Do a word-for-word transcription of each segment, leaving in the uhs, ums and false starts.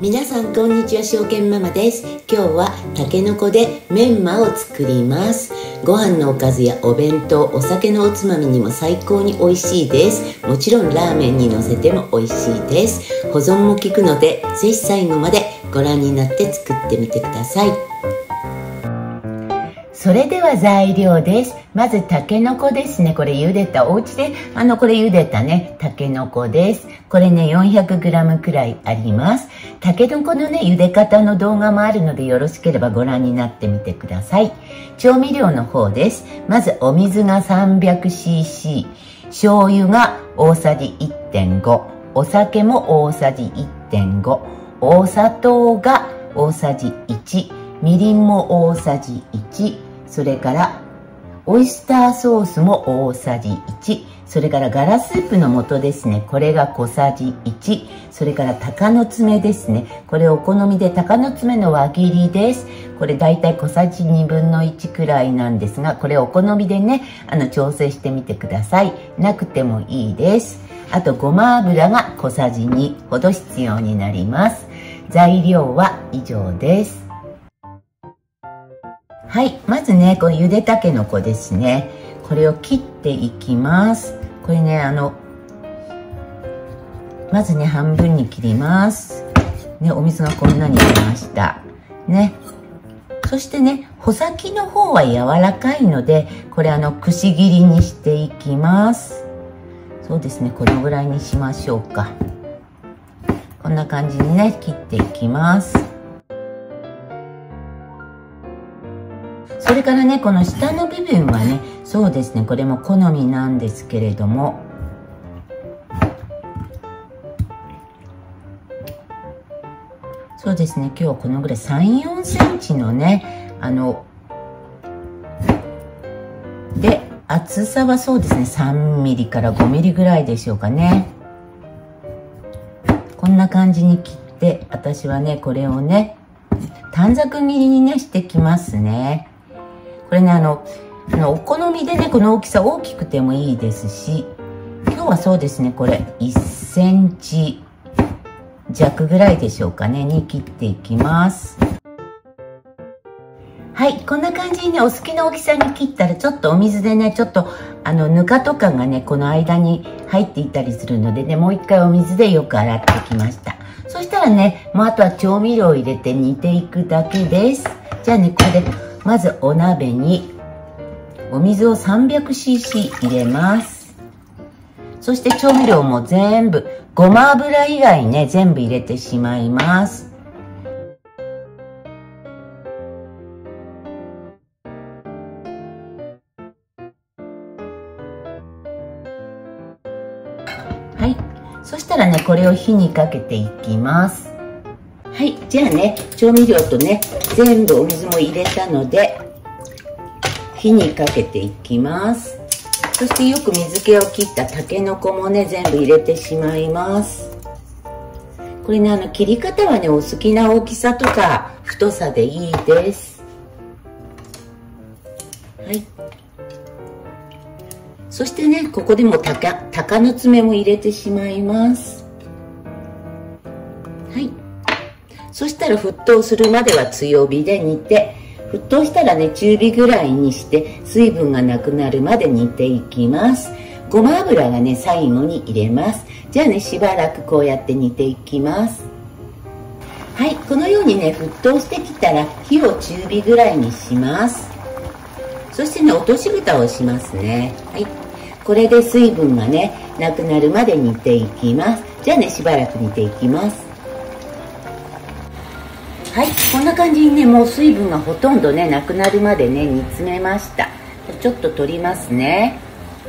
皆さんこんにちは、しょうけんママです。今日はたけのこでメンマを作ります。ご飯のおかずやお弁当、お酒のおつまみにも最高に美味しいです。もちろんラーメンにのせても美味しいです。保存も効くのでぜひ最後までご覧になって作ってみてください。それでは材料です。まずたけのこですね。これ茹でた、お家であのこれ茹でたねたけのこです。これね よんひゃくグラム くらいあります。たけのこのね茹で方の動画もあるので、よろしければご覧になってみてください。調味料の方です。まずお水が さんびゃくシーシー、 醤油が大さじ いってんご、 お酒も大さじ いってんご、 お砂糖が大さじいち、みりんも大さじいち、それからオイスターソースも大さじいち、それからガラスープの素ですね、これが小さじいち、それから鷹の爪ですね、これお好みで鷹の爪の輪切りです。これだいたい小さじにぶんのいちくらいなんですが、これお好みでねあの調整してみてください。なくてもいいです。あとごま油が小さじにほど必要になります。材料は以上です。はい、まずねこのゆでたけのこですね、これを切っていきます。これねあのまずね半分に切りますね。お水がこんなに出ましたね。そしてね穂先の方は柔らかいので、これあのくし切りにしていきます。そうですね、このぐらいにしましょうか。こんな感じにね切っていきます。それからねこの下の部分はね、そうですね、これも好みなんですけれども、そうですね、今日はこのぐらいさん、よんセンチのねあので、厚さはそうですねさんミリからごミリぐらいでしょうかね。こんな感じに切って、私はねこれをね短冊切りにねしてきますね。これねあのあのお好みでねこの大きさ大きくてもいいですし、今日はそうですねこれいっセンチ弱ぐらいでしょうかねに切っていきます。はい、こんな感じにねお好きな大きさに切ったら、ちょっとお水でねちょっとあのぬかとかがねこの間に入っていたりするのでね、もう一回お水でよく洗ってきました。そしたらねもうあとは調味料を入れて煮ていくだけです。じゃあねこれでまずお鍋にお水を さんびゃくシーシー 入れます。そして調味料も全部、ごま油以外ね全部入れてしまいます。はい、そしたらねこれを火にかけていきます。はい、じゃあね調味料とね全部お水も入れたので火にかけていきます。そしてよく水気を切ったたけのこもね全部入れてしまいます。これねあの切り方はねお好きな大きさとか太さでいいです。はい、そしてねここでもたか鷹の爪も入れてしまいます。はい、そしたら沸騰するまでは強火で煮て、沸騰したらね中火ぐらいにして水分がなくなるまで煮ていきます。ごま油がね最後に入れます。じゃあねしばらくこうやって煮ていきます。はい、このようにね沸騰してきたら火を中火ぐらいにします。そしてね落とし蓋をしますね。はい、これで水分がねなくなるまで煮ていきます。じゃあねしばらく煮ていきます。はい、こんな感じにねもう水分がほとんどねなくなるまでね煮詰めました。ちょっと取りますね。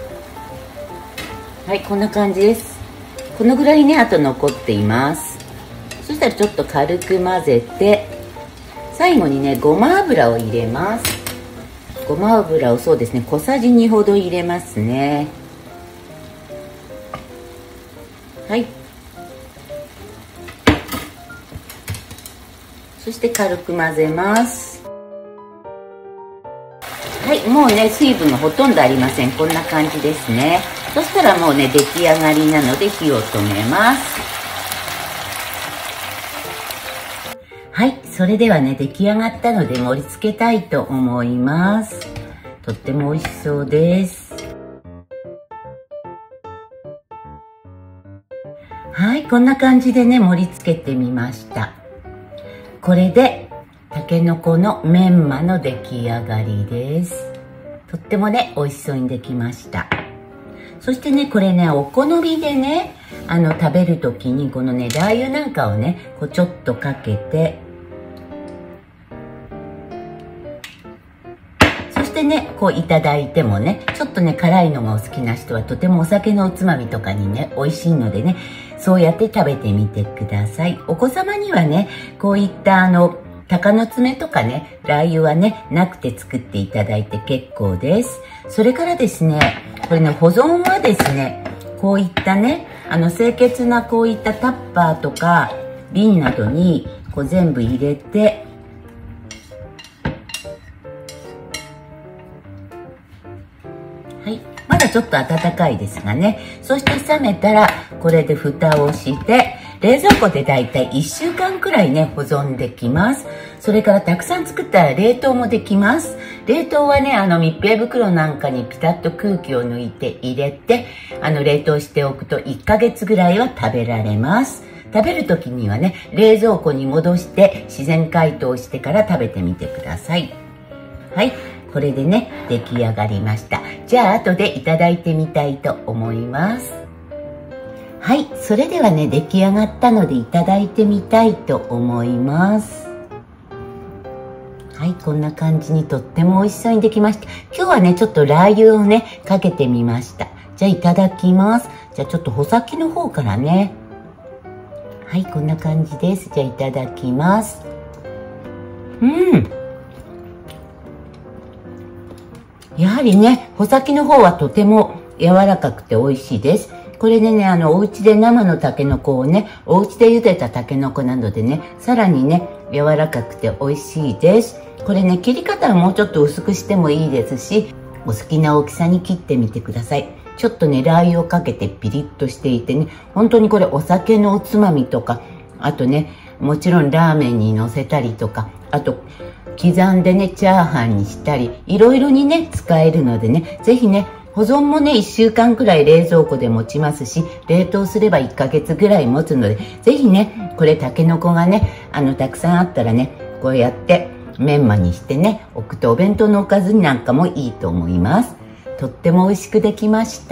はい、こんな感じです。このぐらいねあと残っています。そしたらちょっと軽く混ぜて、最後にねごま油を入れます。ごま油をそうですね小さじにほど入れますね。はい、そして軽く混ぜます。はい、もうね水分がほとんどありません。こんな感じですね。そしたらもうね出来上がりなので火を止めます。 それではね、出来上がったので盛り付けたいと思います。とっても美味しそうです。はい、こんな感じでね、盛り付けてみました。これで、たけのこのメンマの出来上がりです。とってもね、美味しそうにできました。そしてね、これね、お好みでね、あの、食べるときに、このね、ラー油なんかをね、こうちょっとかけて、そしてね、こういただいてもね、ちょっとね、辛いのがお好きな人は、とてもお酒のおつまみとかにね、美味しいのでね、そうやって食べてみてください。お子様にはね、こういったあの、鷹の爪とかね、ラー油はね、なくて作っていただいて結構です。それからですね、これね、保存はですね、こういったね、あの、清潔なこういったタッパーとか、瓶などに、こう全部入れて、はい。まだちょっと温かいですがね。そして冷めたら、これで蓋をして、冷蔵庫でだいたいいっしゅうかんくらいね、保存できます。それからたくさん作ったら冷凍もできます。冷凍はね、あの密閉袋なんかにピタッと空気を抜いて入れて、あの冷凍しておくといっかげつぐらいは食べられます。食べる時にはね、冷蔵庫に戻して自然解凍してから食べてみてください。はい。これでね、出来上がりました。じゃあ、後でいただいてみたいと思います。はい、それではね、出来上がったのでいただいてみたいと思います。はい、こんな感じにとっても美味しそうにできました。今日はね、ちょっとラー油をね、かけてみました。じゃあ、いただきます。じゃあ、ちょっと穂先の方からね。はい、こんな感じです。じゃあ、いただきます。うん。やはりね、穂先の方はとても柔らかくて美味しいです。これでね、あの、お家で生のタケノコをね、お家で茹でたタケノコなのでね、さらにね、柔らかくて美味しいです。これね、切り方はもうちょっと薄くしてもいいですし、お好きな大きさに切ってみてください。ちょっとね、ラー油をかけてピリッとしていてね、本当にこれお酒のおつまみとか、あとね、もちろんラーメンにのせたりとか、あと、刻んでね、チャーハンにしたり、いろいろにね、使えるのでね、ぜひね、保存もね、いっしゅうかんくらい冷蔵庫で持ちますし、冷凍すればいっかげつぐらい持つので、ぜひね、これタケノコがね、あの、たくさんあったらね、こうやってメンマにしてね、置くとお弁当のおかずになんかもいいと思います。とっても美味しくできました。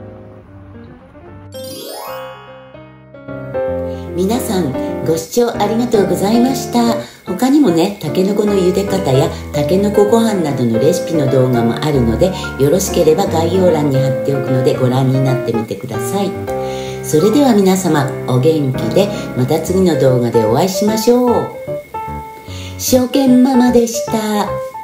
皆さん、ご視聴ありがとうございました。他にもね、たけのこの茹で方やたけのこご飯などのレシピの動画もあるので、よろしければ概要欄に貼っておくのでご覧になってみてください。それでは皆様、お元気でまた次の動画でお会いしましょう。証券ママでした。